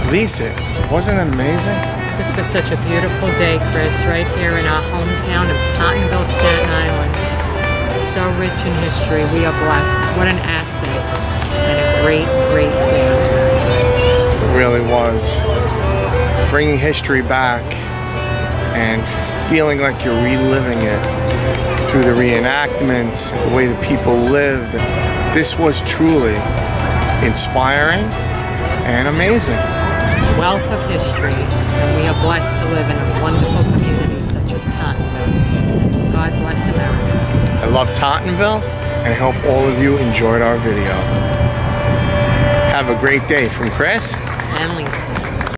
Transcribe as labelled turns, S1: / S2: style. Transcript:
S1: Lisa, wasn't it amazing?
S2: This was such a beautiful day, Chris, right here in our hometown of Tottenville, Staten Island. So rich in history. We are blessed. What an asset. And a great, great day.
S1: It really was. Bringing history back and feeling like you're reliving it through the reenactments, the way the people lived. This was truly inspiring and amazing.
S2: Wealth of history, and we are blessed to live in a wonderful community such as Tottenville. God bless America.
S1: I love Tottenville, and I hope all of you enjoyed our video. Have a great day from Chris
S2: and Lisa.